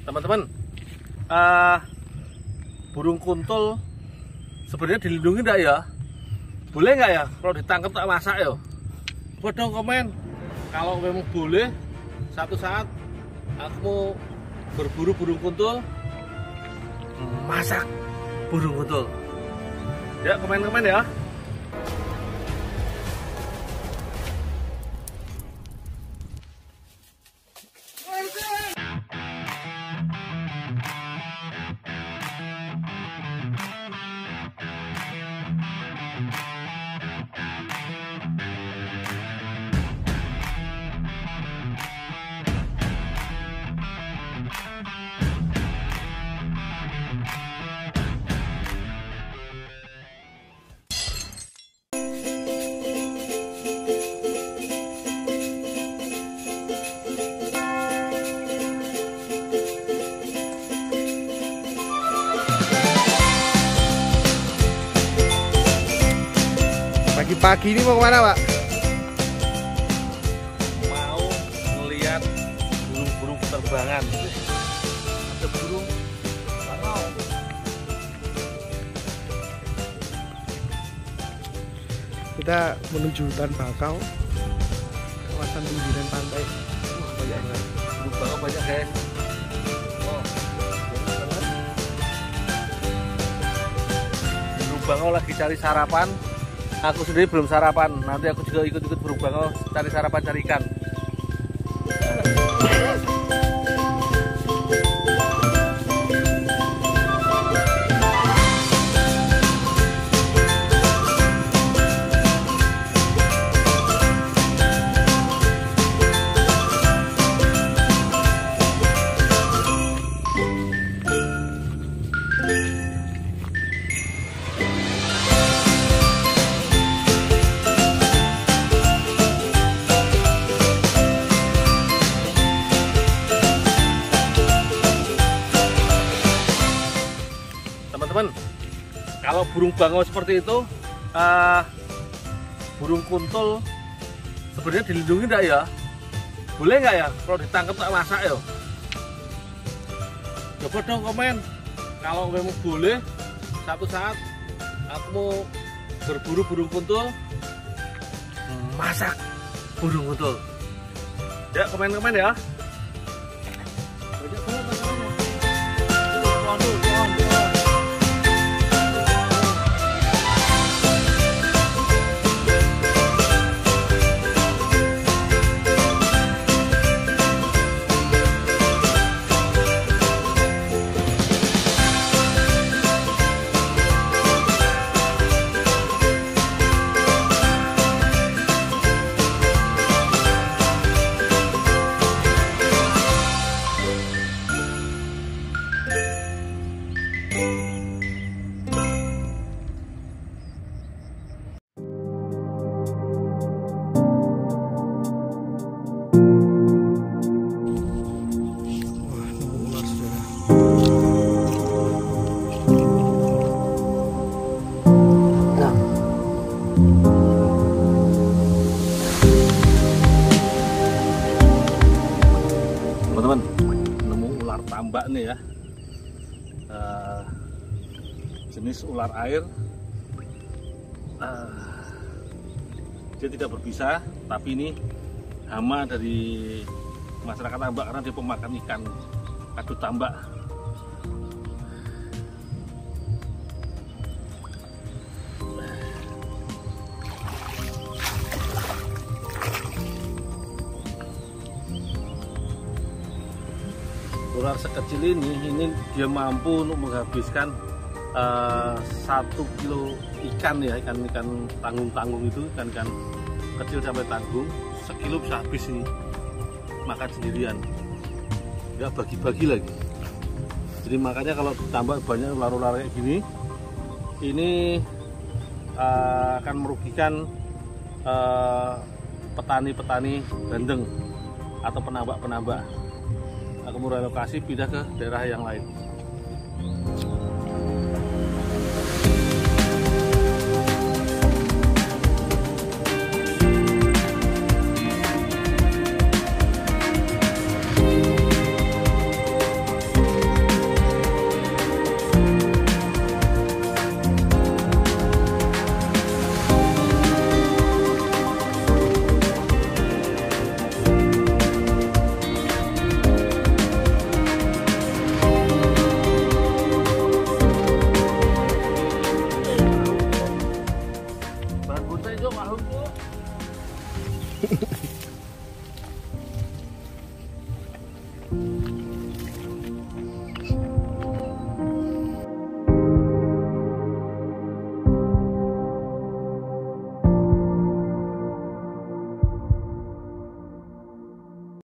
Teman-teman, burung kuntul sebenarnya dilindungi enggak ya? Boleh nggak ya kalau ditangkap tak masak ya? Buat dong komen. Kalau memang boleh, satu saat aku mau berburu burung kuntul, masak burung kuntul. Ya, komen-komen ya. Pagi ini mau kemana, Pak? Mau ngeliat burung-burung penerbangan. Ada burung bangau. Kita menuju hutan bakau, kawasan pinggiran pantai. Wah, banyak banget. Burung bangau banyak, guys. Oh, burung bangau lagi cari sarapan. Aku sendiri belum sarapan, nanti aku juga ikut-ikut burung bangau cari sarapan, cari ikan. Teman-teman, kalau burung bangau seperti itu, burung kuntul sebenarnya dilindungi enggak ya? Boleh nggak ya kalau ditangkap tak masak ya? Coba dong komen. Kalau memang boleh, satu saat aku mau berburu burung kuntul, masak burung kuntul. Ya, komen-komen ya. Banyak banget masalahnya. Teman-teman, nemu ular tambak nih ya, jenis ular air. Dia tidak berbisa, tapi ini hama dari masyarakat tambak karena dia pemakan ikan kadut tambak. Ular sekecil ini dia mampu untuk menghabiskan 1 kilo ikan ya, ikan tanggung-tanggung itu, ikan kecil sampai tanggung, sekilo bisa habis ini, makan sendirian, nggak bagi-bagi lagi. Jadi makanya kalau tambah banyak ular-ular kayak gini, ini akan merugikan petani-petani bandeng atau penambak-penambak. Aku mau relokasi pindah ke daerah yang lain.